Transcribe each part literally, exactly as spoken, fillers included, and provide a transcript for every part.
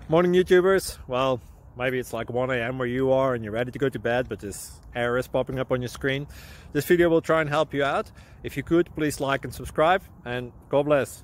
Morning YouTubers. Well, maybe it's like one A M where you are and you're ready to go to bed, but this error is popping up on your screen. This video will try and help you out. If you could, please like and subscribe, and God bless.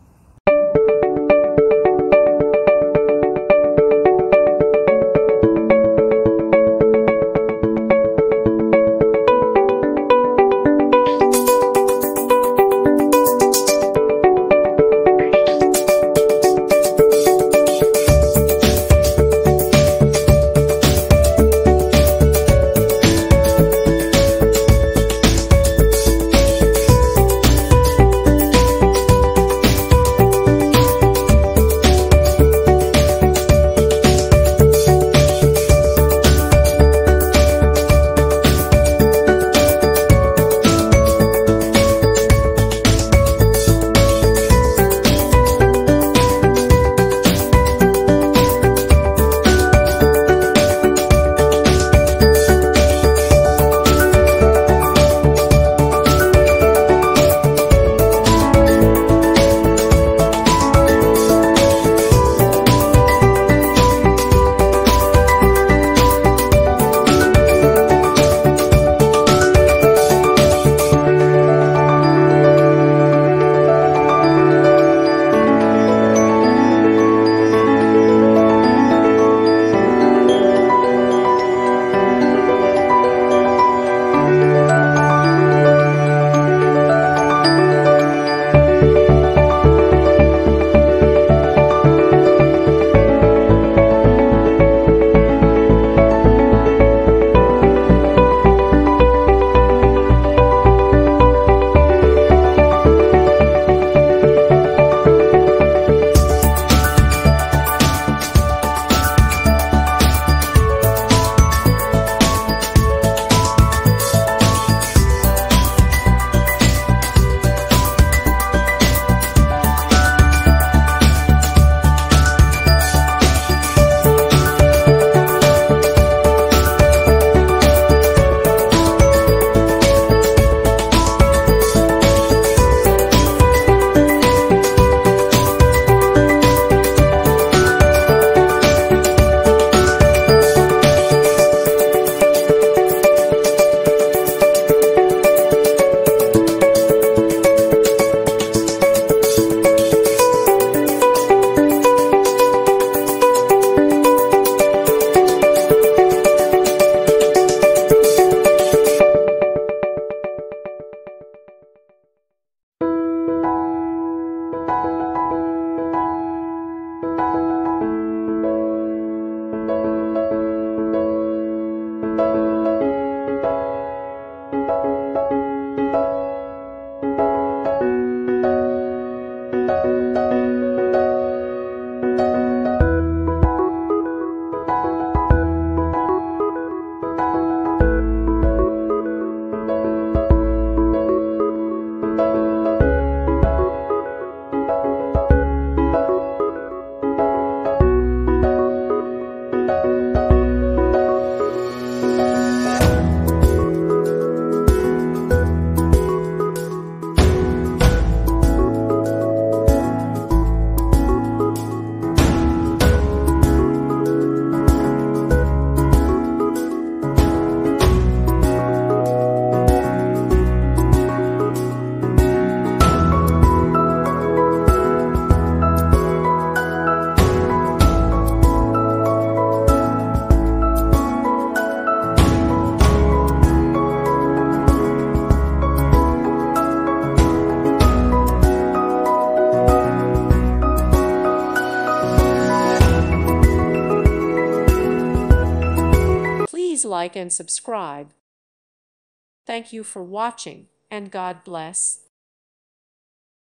Please like and subscribe. Thank you for watching, and God bless.